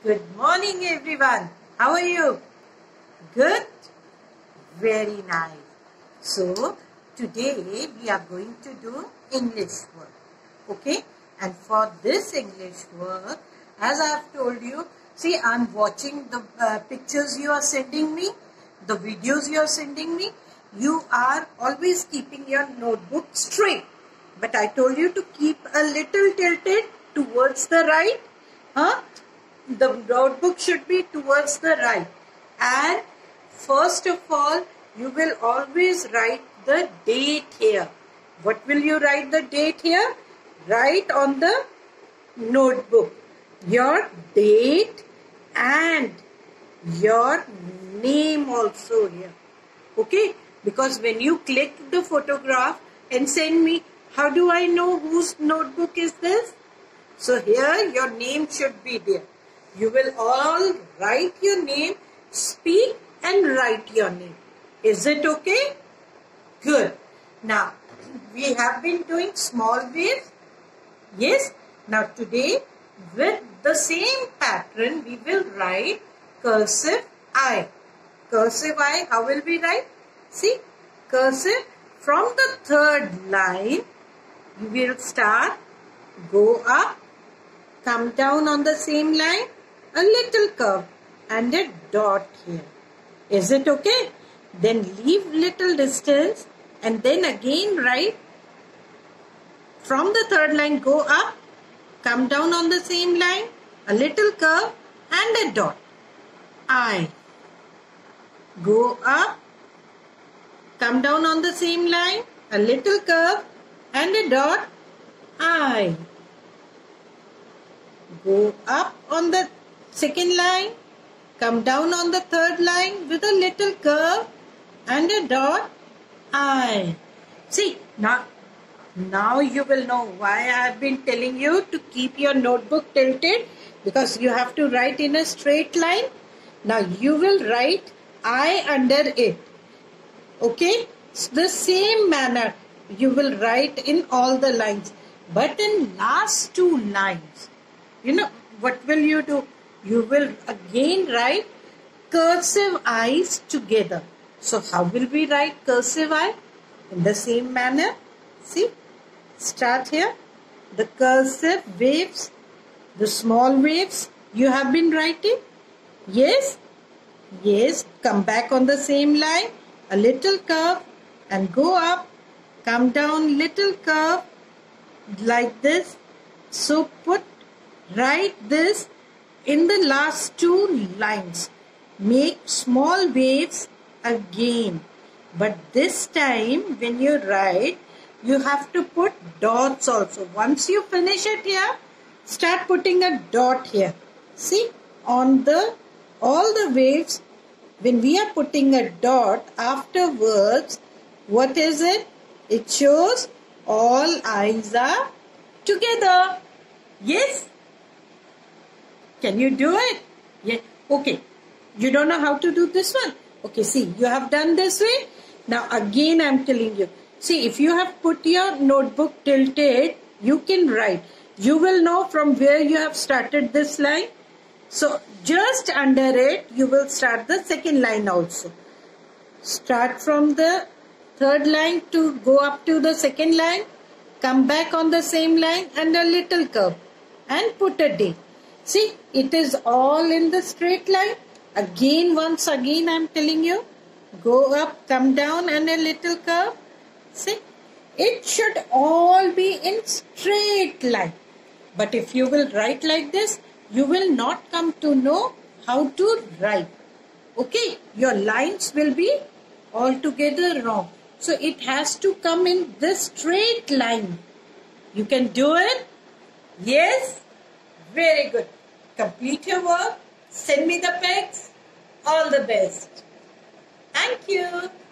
Good morning, everyone. How are you? Good? Very nice. So, today we are going to do English word. Okay? And for this English word, as I have told you, see, I'm watching the pictures you are sending me, the videos you are sending me. You are always keeping your notebook straight. But I told you to keep a little tilted towards the right. The notebook should be towards the right. And first of all, you will always write the date here. What will you write the date here? Write on the notebook your date and your name also here. Okay? Because when you click the photograph and send me, how do I know whose notebook is this? So here your name should be there. You will all write your name, speak and write your name. Is it okay? Good. Now, we have been doing small waves. Yes. Now today, with the same pattern, we will write cursive I. Cursive I, how will we write? See, cursive from the third line, we will start, go up, come down on the same line, a little curve and a dot here. Is it okay? Then leave little distance and then again write from the third line, go up, come down on the same line, a little curve and a dot. I. Go up, come down on the same line, a little curve and a dot. I. Go up on the second line, come down on the third line with a little curve and a dot. I. See, now you will know why I have been telling you to keep your notebook tilted, because you have to write in a straight line. Now you will write I under it. Okay? It's the same manner you will write in all the lines. But in last two lines, you know, what will you do? You will again write cursive I's together. So how will we write cursive I? In the same manner. See, start here. The cursive waves, the small waves you have been writing. Yes? Yes. Come back on the same line. A little curve and go up. Come down, little curve like this. So write this in the last two lines. Make small waves again. But this time when you write, you have to put dots also. Once you finish it here, start putting a dot here. See, on all the waves, when we are putting a dot afterwards, what is it? It shows all eyes are together. Yes? Can you do it? Yeah. Okay. You don't know how to do this one? Okay, see, you have done this way. Now again I am telling you. See, if you have put your notebook tilted, you can write. You will know from where you have started this line. So just under it, you will start the second line also. Start from the third line to go up to the second line. Come back on the same line and a little curve. And put a date. See, it is all in the straight line. Once again, I am telling you. Go up, come down and a little curve. See, it should all be in straight line. But if you will write like this, you will not come to know how to write. Okay, your lines will be altogether wrong. So it has to come in this straight line. You can do it? Yes? Very good. Complete your work. Send me the pics. All the best. Thank you.